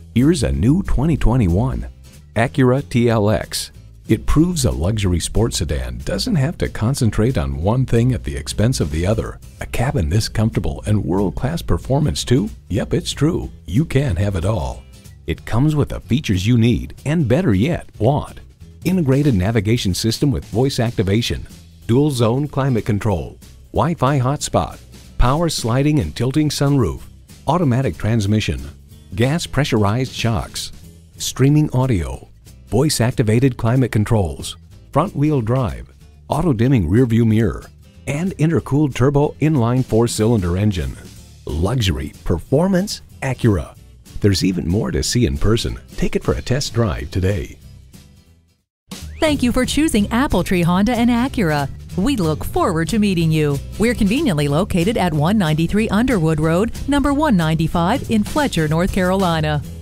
Here's a new 2021 Acura TLX. It proves a luxury sports sedan doesn't have to concentrate on one thing at the expense of the other. A cabin this comfortable and world-class performance too? Yep, it's true. You can have it all. It comes with the features you need and, better yet, want. Integrated navigation system with voice activation, dual zone climate control, Wi-Fi hotspot, power sliding and tilting sunroof, automatic transmission, gas pressurized shocks, streaming audio, voice activated climate controls, front wheel drive, auto dimming rear view mirror, and intercooled turbo inline 4-cylinder engine. Luxury, performance, Acura. There's even more to see in person. Take it for a test drive today. Thank you for choosing Appletree Honda and Acura. We look forward to meeting you. We're conveniently located at 193 Underwood Road, number 195 in Fletcher, North Carolina.